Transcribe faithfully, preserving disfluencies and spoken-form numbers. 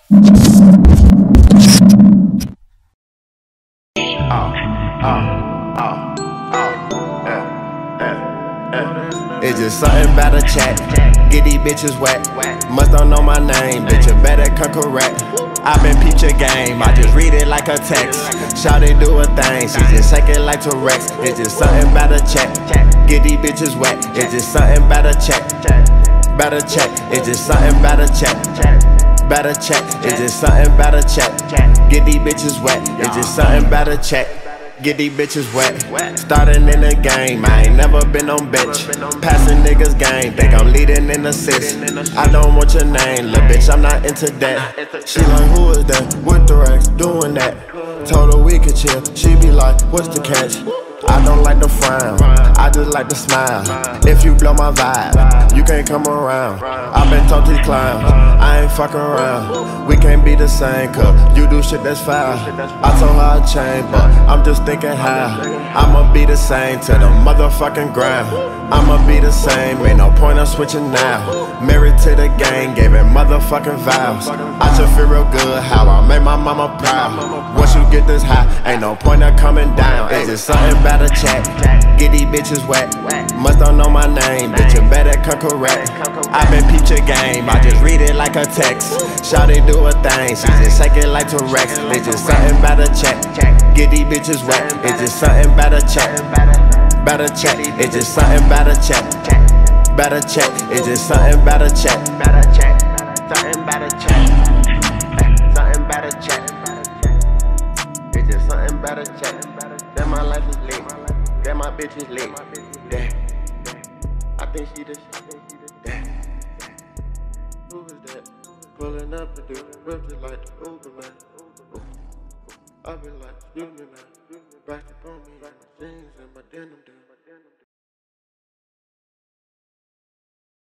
It's just something about a chat. Get these bitches wet. Must don't know my name, bitch, you better come correct. I been peeped your game, I just read it like a text. Shawty do a thing, she just shake it like T-Rex. It's just something about a check. Get these bitches wet. It's just something about a check. Better check. It's just something about a check. Better check. It's just something about a check. Get these bitches wet. It's just something about a check. Get these bitches wet. Starting in the game, I ain't never been on bitch. Passing niggas game, think I'm leading in assist. I don't want your name, lil' bitch, I'm not into that. She like, who is that? With the racks, doing that. Told her we could chill, she be like, what's the catch? I don't like the frown, I just like to smile. If you blow my vibe, you can't come around. I been told these clowns, I ain't fucking around. We can't be the same, cause you do shit that's foul. I told her I changed, but I'm just thinking how I'ma be the same to the motherfucking ground. I'ma be the same, ain't no point of switching now. Married to the gang, gave it motherfucking vows. I should feel real good how I made my mama proud. Once you get this high, ain't no point of coming down. It's just something about a chat. Get these bitches wet. Must don't know my name, bitch, you better come correct. I been peeped your game, I just read it like a text. Shawty do a thing, she just shake it like T-Rex. It's just something about a check. Get these bitches wet. It's just something about a check. Better check. It's just something about a check. Better check. It's just something about a check. Better check. Something about a check. Something about a check. It's just something about a check. That my life is lit. That my bitch is lit. Yeah. I think she the shit. Yeah. Who is that? Pulling up and do whip just like the Uber man. I been like, you me man. Back